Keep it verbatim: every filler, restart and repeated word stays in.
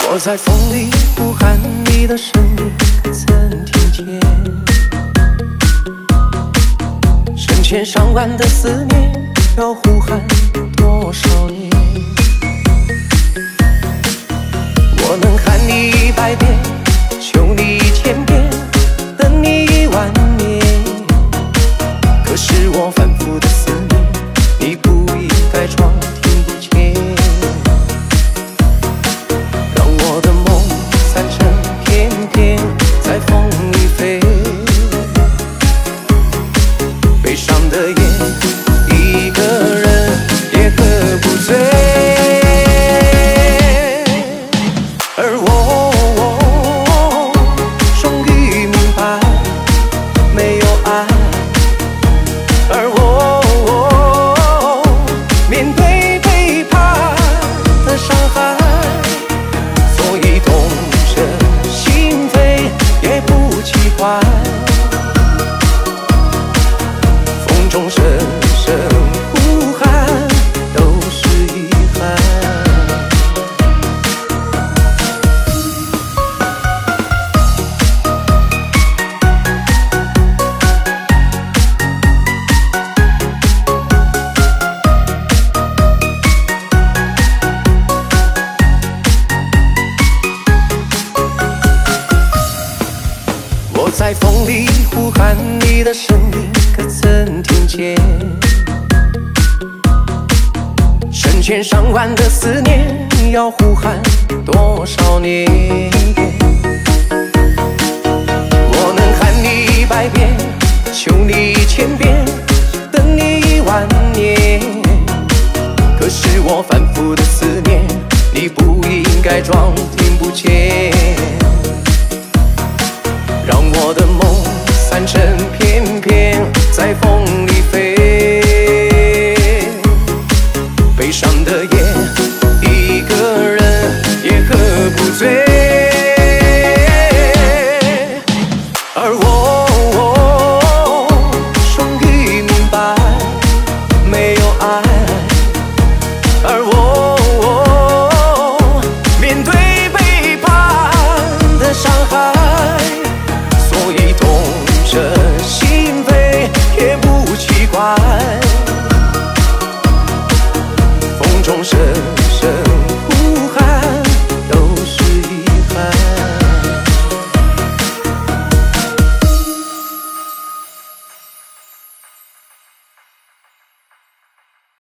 我在风里呼喊你的声音，可曾听见？成千上万的思念，要呼喊多少年？我能喊你一百遍，求你一千遍，等你一万年。可是我反复的思念，你不应该装听不见。让我的梦散成片片，在风里飞。悲伤的夜，一个人也喝不醉。而我终于明白，没有爱。而我面对背叛的伤害，所以痛彻心扉也不奇怪。风中声声呼喊，都是遗憾。我在风里呼喊你的声音，可曾听见？成千上万的思念，要呼喊多少年？我能喊你一百遍，求你一千遍，等你一万年。可是我反复的思念，你不应该装听不见。让我的梦散成片片，在风里飞。悲伤的夜，一个人也喝不醉。而我终于明白，没有爱。而我面对背叛的伤害，所以痛彻心扉也不奇怪。风中声